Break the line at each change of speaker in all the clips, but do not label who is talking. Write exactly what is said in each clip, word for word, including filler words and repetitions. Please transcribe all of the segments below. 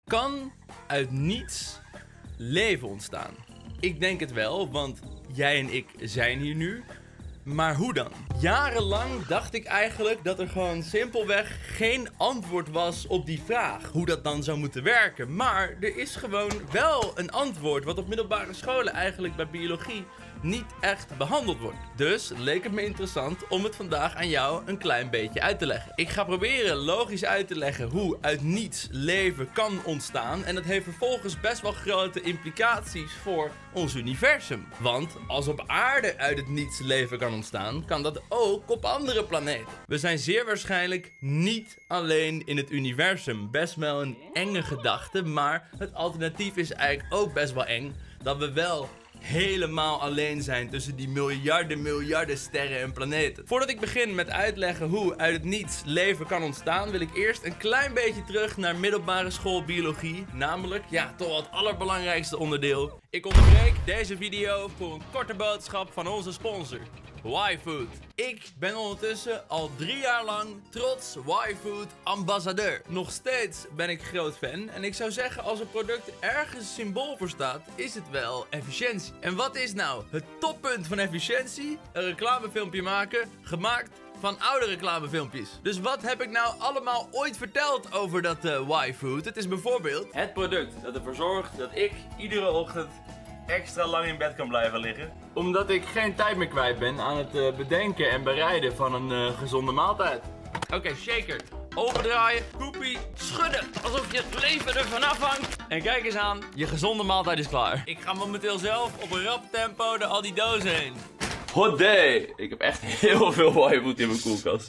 Kan uit niets leven ontstaan? Ik denk het wel, want jij en ik zijn hier nu. Maar hoe dan? Jarenlang dacht ik eigenlijk dat er gewoon simpelweg geen antwoord was op die vraag. Hoe dat dan zou moeten werken. Maar er is gewoon wel een antwoord wat op middelbare scholen eigenlijk bij biologie niet echt behandeld wordt. Dus leek het me interessant om het vandaag aan jou een klein beetje uit te leggen. Ik ga proberen logisch uit te leggen hoe uit niets leven kan ontstaan. En dat heeft vervolgens best wel grote implicaties voor ons universum. Want als op aarde uit het niets leven kan ontstaan, kan dat ook op andere planeten. We zijn zeer waarschijnlijk niet alleen in het universum. Best wel een enge gedachte, maar het alternatief is eigenlijk ook best wel eng. Dat we wel helemaal alleen zijn tussen die miljarden, miljarden sterren en planeten. Voordat ik begin met uitleggen hoe uit het niets leven kan ontstaan, wil ik eerst een klein beetje terug naar middelbare school biologie. Namelijk, ja, toch wel het allerbelangrijkste onderdeel. Ik onderbreek deze video voor een korte boodschap van onze sponsor, Y-Food. Ik ben ondertussen al drie jaar lang trots Y-Food ambassadeur. Nog steeds ben ik groot fan en ik zou zeggen, als een product ergens symbool voor staat, is het wel efficiëntie. En wat is nou het toppunt van efficiëntie? Een reclamefilmpje maken, gemaakt van oude reclamefilmpjes. Dus wat heb ik nou allemaal ooit verteld over dat uh, Y-Food? Het is bijvoorbeeld het product dat ervoor zorgt dat ik iedere ochtend extra lang in bed kan blijven liggen. Omdat ik geen tijd meer kwijt ben aan het uh, bedenken en bereiden van een uh, gezonde maaltijd. Oké, okay, shaker. Overdraaien, koepie, schudden. Alsof je het leven ervan afhangt. En kijk eens aan, je gezonde maaltijd is klaar. Ik ga momenteel zelf op een rap tempo door al die dozen heen. Hot day! Ik heb echt heel veel Y-Food in mijn koelkast.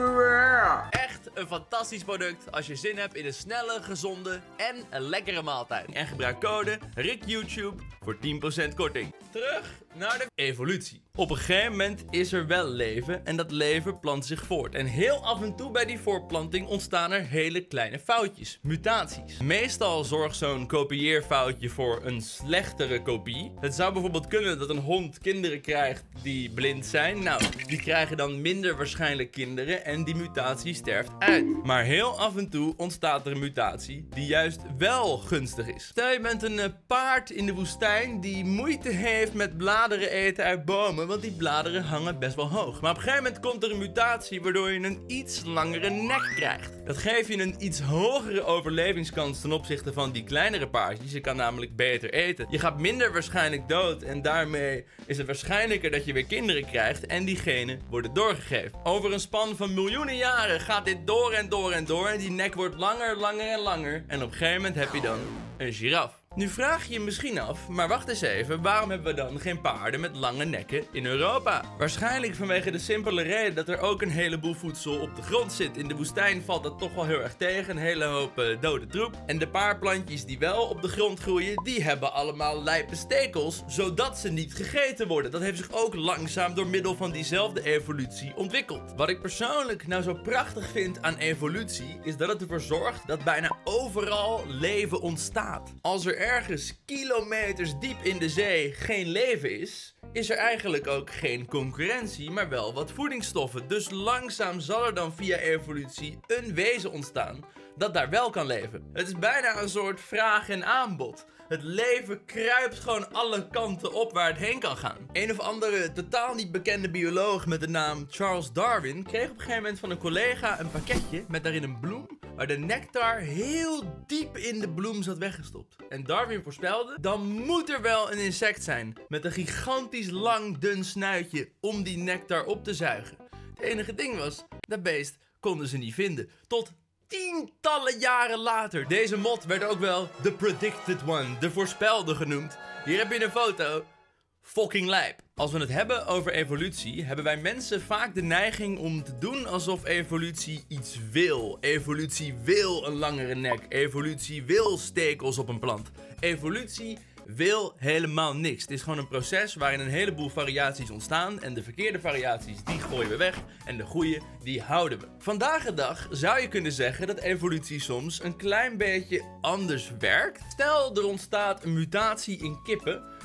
Echt een fantastisch product als je zin hebt in een snelle, gezonde en een lekkere maaltijd. En gebruik code RICKYOUTUBE voor tien procent korting. Terug naar de evolutie. Op een gegeven moment is er wel leven en dat leven plant zich voort. En heel af en toe bij die voortplanting ontstaan er hele kleine foutjes, mutaties. Meestal zorgt zo'n kopieerfoutje voor een slechtere kopie. Het zou bijvoorbeeld kunnen dat een hond kinderen krijgt die blind zijn. Nou, die krijgen dan minder waarschijnlijk kinderen en die mutatie sterft uit. Maar heel af en toe ontstaat er een mutatie die juist wel gunstig is. Stel je bent een uh, paard in de woestijn die moeite heeft met bladeren eten uit bomen, want die bladeren hangen best wel hoog. Maar op een gegeven moment komt er een mutatie waardoor je een iets langere nek krijgt. Dat geeft je een iets hogere overlevingskans ten opzichte van die kleinere paardjes. Je kan namelijk beter eten. Je gaat minder waarschijnlijk dood en daarmee is het waarschijnlijker dat je weer kinderen krijgt en die genen worden doorgegeven. Over een span van miljoenen jaren gaat dit door en door en door en die nek wordt langer, langer en langer en op een gegeven moment heb je dan een giraf. Nu vraag je je misschien af, maar wacht eens even, waarom hebben we dan geen paarden met lange nekken in Europa? Waarschijnlijk vanwege de simpele reden dat er ook een heleboel voedsel op de grond zit. In de woestijn valt dat toch wel heel erg tegen, een hele hoop uh, dode troep. En de paar plantjes die wel op de grond groeien, die hebben allemaal lijpe stekels, zodat ze niet gegeten worden. Dat heeft zich ook langzaam door middel van diezelfde evolutie ontwikkeld. Wat ik persoonlijk nou zo prachtig vind aan evolutie, is dat het ervoor zorgt dat bijna overal leven ontstaat. Als er ergens kilometers diep in de zee geen leven is, is er eigenlijk ook geen concurrentie, maar wel wat voedingsstoffen. Dus langzaam zal er dan via evolutie een wezen ontstaan dat daar wel kan leven. Het is bijna een soort vraag en aanbod. Het leven kruipt gewoon alle kanten op waar het heen kan gaan. Een of andere totaal niet bekende bioloog met de naam Charles Darwin kreeg op een gegeven moment van een collega een pakketje met daarin een bloem waar de nectar heel diep in de bloem zat weggestopt. En Darwin voorspelde, dan moet er wel een insect zijn met een gigantisch lang dun snuitje om die nectar op te zuigen. Het enige ding was, dat beest konden ze niet vinden. Tot tientallen jaren later. Deze mot werd ook wel The Predicted One, de voorspelde genoemd. Hier heb je een foto. Fucking lijp. Als we het hebben over evolutie, hebben wij mensen vaak de neiging om te doen alsof evolutie iets wil. Evolutie wil een langere nek. Evolutie wil stekels op een plant. Evolutie wil helemaal niks. Het is gewoon een proces waarin een heleboel variaties ontstaan en de verkeerde variaties die gooien we weg en de goede die houden we. Vandaag de dag zou je kunnen zeggen dat evolutie soms een klein beetje anders werkt. Stel er ontstaat een mutatie in kippen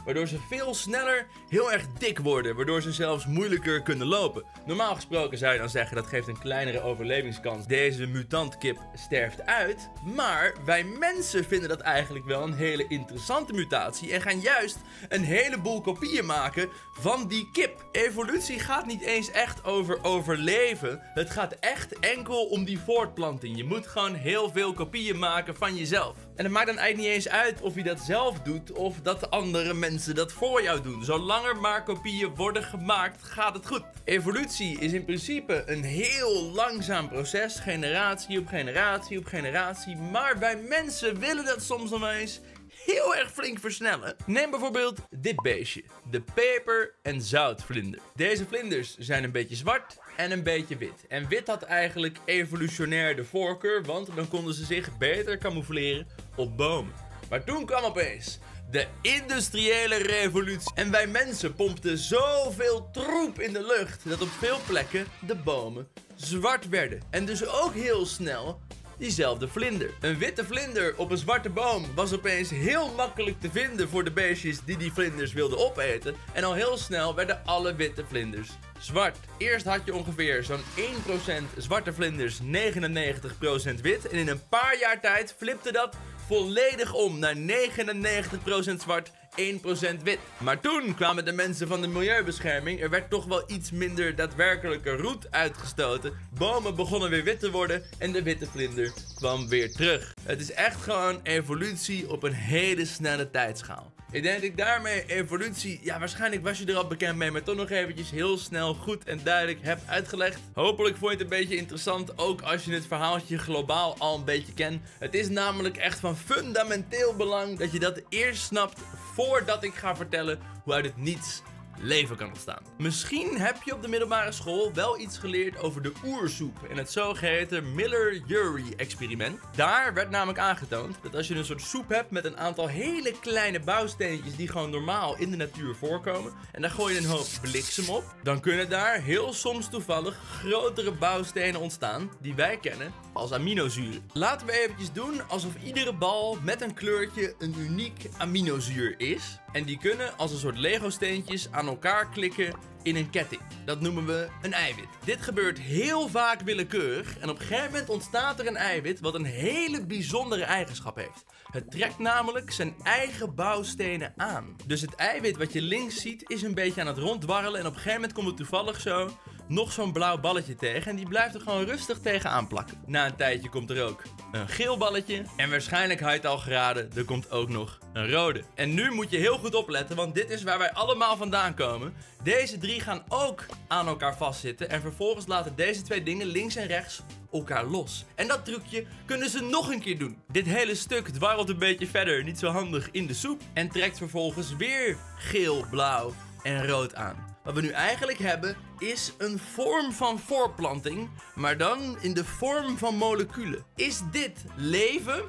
waardoor ze veel sneller heel erg dik worden, waardoor ze zelfs moeilijker kunnen lopen. Normaal gesproken zou je dan zeggen dat geeft een kleinere overlevingskans. Deze mutantkip sterft uit, maar wij mensen vinden dat eigenlijk wel een hele interessante mutatie en gaan juist een heleboel kopieën maken van die kip. Evolutie gaat niet eens echt over overleven, het gaat echt enkel om die voortplanting. Je moet gewoon heel veel kopieën maken van jezelf. En het maakt dan eigenlijk niet eens uit of je dat zelf doet of dat andere mensen dat voor jou doen. Zolang er maar kopieën worden gemaakt, gaat het goed. Evolutie is in principe een heel langzaam proces, generatie op generatie op generatie. Maar wij mensen willen dat soms nog eens heel erg flink versnellen. Neem bijvoorbeeld dit beestje, de peper- en zoutvlinder. Deze vlinders zijn een beetje zwart en een beetje wit. En wit had eigenlijk evolutionair de voorkeur, want dan konden ze zich beter camoufleren op bomen. Maar toen kwam opeens de industriële revolutie. En wij mensen pompten zoveel troep in de lucht dat op veel plekken de bomen zwart werden. En dus ook heel snel diezelfde vlinder. Een witte vlinder op een zwarte boom was opeens heel makkelijk te vinden voor de beestjes die die vlinders wilden opeten. En al heel snel werden alle witte vlinders zwart. Eerst had je ongeveer zo'n één procent zwarte vlinders, negenennegentig procent wit. En in een paar jaar tijd flipte dat volledig om naar negenennegentig procent zwart, één procent wit. Maar toen kwamen de mensen van de milieubescherming. Er werd toch wel iets minder daadwerkelijke roet uitgestoten. Bomen begonnen weer wit te worden en de witte vlinder kwam weer terug. Het is echt gewoon evolutie op een hele snelle tijdschaal. Ik denk dat ik daarmee evolutie, ja waarschijnlijk was je er al bekend mee, maar toch nog eventjes heel snel goed en duidelijk heb uitgelegd. Hopelijk vond je het een beetje interessant, ook als je het verhaaltje globaal al een beetje kent. Het is namelijk echt van fundamenteel belang dat je dat eerst snapt voordat ik ga vertellen hoe uit het niets leven kan ontstaan. Misschien heb je op de middelbare school wel iets geleerd over de oersoep en het zogeheten Miller-Urey-experiment. Daar werd namelijk aangetoond dat als je een soort soep hebt met een aantal hele kleine bouwsteentjes die gewoon normaal in de natuur voorkomen en daar gooi je een hoop bliksem op, dan kunnen daar heel soms toevallig grotere bouwstenen ontstaan die wij kennen als aminozuren. Laten we eventjes doen alsof iedere bal met een kleurtje een uniek aminozuur is. En die kunnen als een soort Lego steentjes aan elkaar klikken in een ketting. Dat noemen we een eiwit. Dit gebeurt heel vaak willekeurig en op een gegeven moment ontstaat er een eiwit wat een hele bijzondere eigenschap heeft. Het trekt namelijk zijn eigen bouwstenen aan. Dus het eiwit wat je links ziet is een beetje aan het ronddwarrelen en op een gegeven moment komt er toevallig zo nog zo'n blauw balletje tegen en die blijft er gewoon rustig tegenaan plakken. Na een tijdje komt er ook een geel balletje en waarschijnlijk had je het al geraden, er komt ook nog een rode. En nu moet je heel goed opletten, want dit is waar wij allemaal vandaan komen. Deze drie gaan ook aan elkaar vastzitten en vervolgens laten deze twee dingen links en rechts elkaar los. En dat trucje kunnen ze nog een keer doen. Dit hele stuk dwarrelt een beetje verder, niet zo handig, in de soep en trekt vervolgens weer geel, blauw en rood aan. Wat we nu eigenlijk hebben is een vorm van voortplanting, maar dan in de vorm van moleculen. Is dit leven?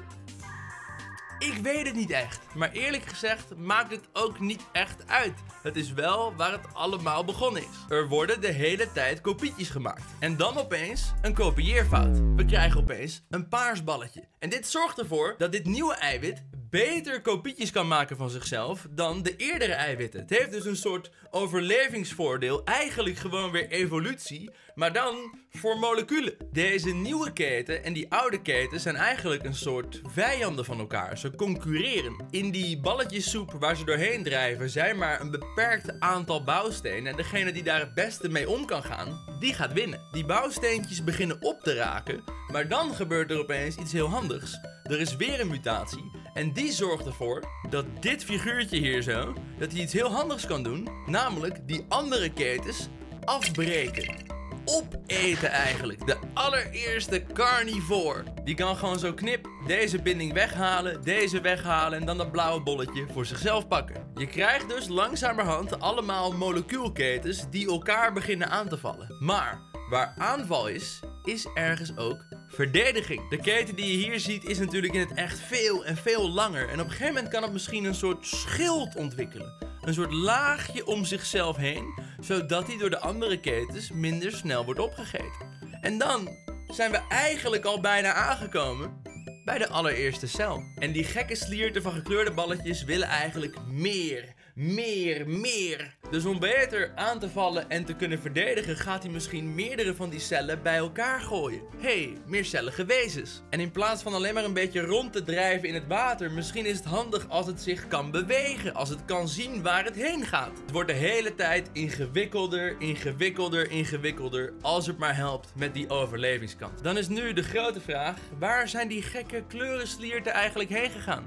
Ik weet het niet echt, maar eerlijk gezegd maakt het ook niet echt uit. Het is wel waar het allemaal begonnen is. Er worden de hele tijd kopietjes gemaakt. En dan opeens een kopieerfout. We krijgen opeens een paars balletje. En dit zorgt ervoor dat dit nieuwe eiwit beter kopietjes kan maken van zichzelf dan de eerdere eiwitten. Het heeft dus een soort overlevingsvoordeel, eigenlijk gewoon weer evolutie, maar dan voor moleculen. Deze nieuwe keten en die oude keten zijn eigenlijk een soort vijanden van elkaar. Ze concurreren. In die balletjessoep waar ze doorheen drijven zijn maar een beperkt aantal bouwstenen en degene die daar het beste mee om kan gaan, die gaat winnen. Die bouwsteentjes beginnen op te raken, maar dan gebeurt er opeens iets heel handigs. Er is weer een mutatie en die zorgt ervoor dat dit figuurtje hier zo, dat hij iets heel handigs kan doen, namelijk die andere ketens afbreken. Opeten eigenlijk. De allereerste carnivore. Die kan gewoon zo knip deze binding weghalen, deze weghalen en dan dat blauwe bolletje voor zichzelf pakken. Je krijgt dus langzamerhand allemaal molecuulketens die elkaar beginnen aan te vallen. Maar waar aanval is, is ergens ook verdediging. De keten die je hier ziet is natuurlijk in het echt veel en veel langer. En op een gegeven moment kan het misschien een soort schild ontwikkelen. Een soort laagje om zichzelf heen, zodat hij door de andere ketens minder snel wordt opgegeten. En dan zijn we eigenlijk al bijna aangekomen bij de allereerste cel. En die gekke slierten van gekleurde balletjes willen eigenlijk meer. meer, meer. Dus om beter aan te vallen en te kunnen verdedigen, gaat hij misschien meerdere van die cellen bij elkaar gooien. Hey, meercellige wezens. En in plaats van alleen maar een beetje rond te drijven in het water, misschien is het handig als het zich kan bewegen, als het kan zien waar het heen gaat. Het wordt de hele tijd ingewikkelder, ingewikkelder, ingewikkelder, als het maar helpt met die overlevingskant. Dan is nu de grote vraag, waar zijn die gekke kleurenslierten eigenlijk heen gegaan?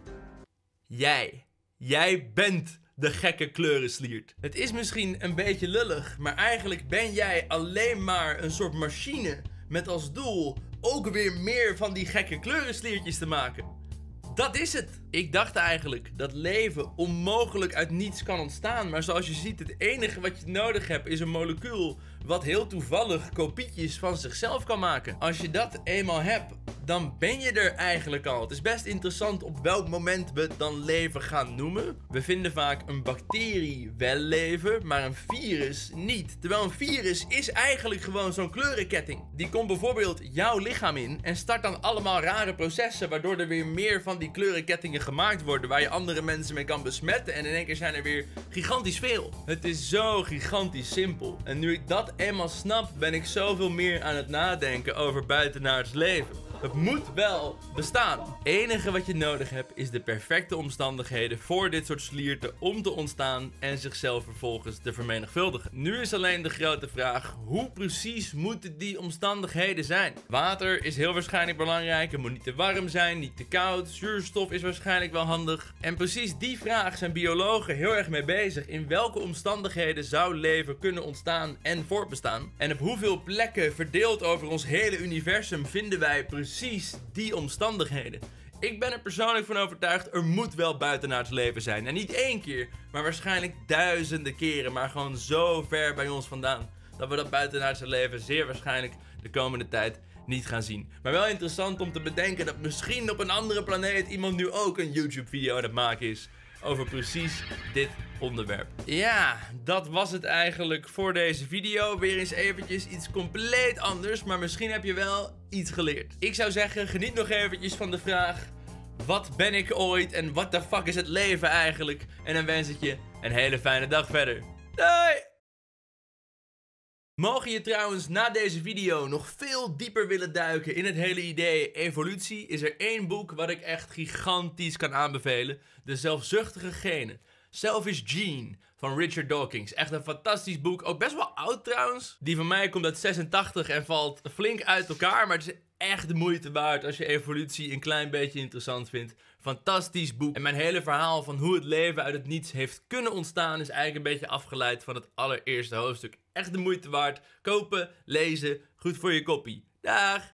Jij. Jij bent de gekke kleurensliert. Het is misschien een beetje lullig, maar eigenlijk ben jij alleen maar een soort machine met als doel ook weer meer van die gekke kleurensliertjes te maken. Dat is het. Ik dacht eigenlijk dat leven onmogelijk uit niets kan ontstaan, maar zoals je ziet, het enige wat je nodig hebt is een molecuul wat heel toevallig kopietjes van zichzelf kan maken. Als je dat eenmaal hebt, dan ben je er eigenlijk al. Het is best interessant op welk moment we het dan leven gaan noemen. We vinden vaak een bacterie wel leven, maar een virus niet. Terwijl een virus is eigenlijk gewoon zo'n kleurenketting. Die komt bijvoorbeeld jouw lichaam in en start dan allemaal rare processen, waardoor er weer meer van die kleurenkettingen gemaakt worden, waar je andere mensen mee kan besmetten. En in één keer zijn er weer gigantisch veel. Het is zo gigantisch simpel. En nu ik dat eenmaal snap, ben ik zoveel meer aan het nadenken over buitenaards leven. Het moet wel bestaan. Het enige wat je nodig hebt is de perfecte omstandigheden voor dit soort slierten om te ontstaan en zichzelf vervolgens te vermenigvuldigen. Nu is alleen de grote vraag, hoe precies moeten die omstandigheden zijn? Water is heel waarschijnlijk belangrijk. Het moet niet te warm zijn, niet te koud. Zuurstof is waarschijnlijk wel handig. En precies die vraag zijn biologen heel erg mee bezig. In welke omstandigheden zou leven kunnen ontstaan en voortbestaan? En op hoeveel plekken verdeeld over ons hele universum vinden wij precies Precies die omstandigheden. Ik ben er persoonlijk van overtuigd, er moet wel buitenaards leven zijn. En niet één keer, maar waarschijnlijk duizenden keren. Maar gewoon zo ver bij ons vandaan, dat we dat buitenaardse leven zeer waarschijnlijk de komende tijd niet gaan zien. Maar wel interessant om te bedenken dat misschien op een andere planeet iemand nu ook een YouTube video aan het maken is over precies dit onderwerp. Ja, dat was het eigenlijk voor deze video. Weer eens eventjes iets compleet anders, maar misschien heb je wel iets geleerd. Ik zou zeggen, geniet nog eventjes van de vraag, wat ben ik ooit en what the fuck is het leven eigenlijk? En dan wens ik je een hele fijne dag verder. Doei! Mogen je trouwens na deze video nog veel dieper willen duiken in het hele idee evolutie, is er één boek wat ik echt gigantisch kan aanbevelen. De Zelfzuchtige Genen. Selfish Gene van Richard Dawkins. Echt een fantastisch boek. Ook best wel oud trouwens. Die van mij komt uit zesentachtig en valt flink uit elkaar. Maar het is echt de moeite waard als je evolutie een klein beetje interessant vindt. Fantastisch boek. En mijn hele verhaal van hoe het leven uit het niets heeft kunnen ontstaan is eigenlijk een beetje afgeleid van het allereerste hoofdstuk. Echt de moeite waard. Kopen, lezen, goed voor je koppie. Dag!